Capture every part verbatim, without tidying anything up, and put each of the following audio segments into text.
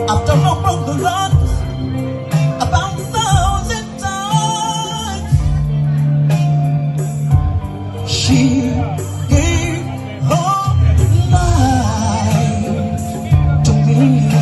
After I broke the Lord about a thousand times, she gave her life to me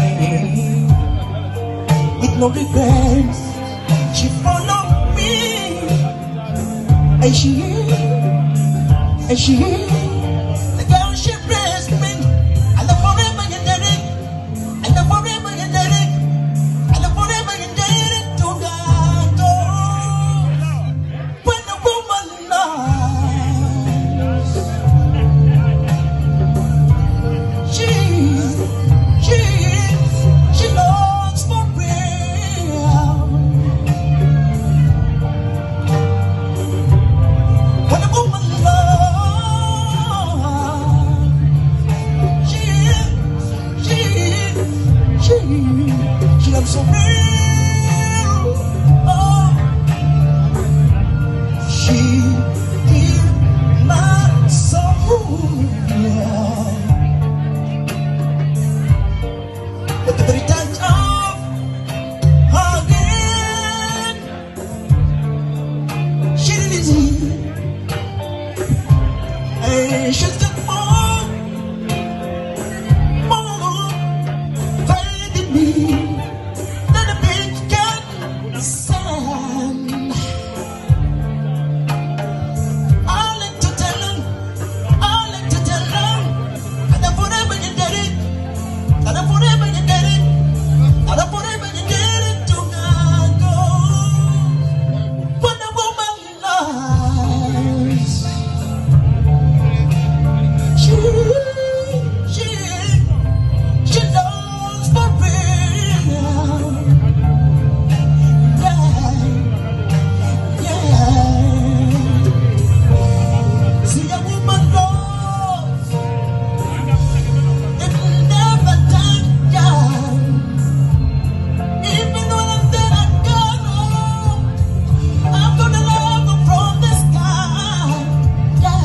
with no regrets. She followed me, and she, and she, the girl she raised me, and the forever you did it, and the forever you did it, and the forever you did it to God. Oh, when a woman loves, she, she, she loves for real. When a woman loves, she, she, she, she loves so real. Oh, she is my soul. But the very touch of her hand, she did it. And she's got more, more faith in me than a big cat sand. I like to tell her, I like to tell her, and then forever you did it, and then forever you did it, and then forever you did it to God. Oh, when a woman loves, she, she, she knows for real. Yeah, yeah. See a woman loves, it never dies down. Even when I'm dead and gone, oh, I'm gonna love her from the sky. Yeah.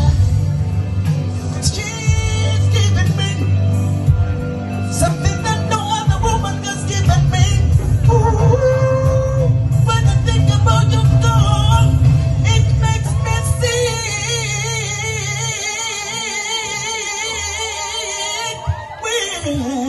She's given me something that no other woman has given me. Ooh, when I think about your dog, it makes me sick.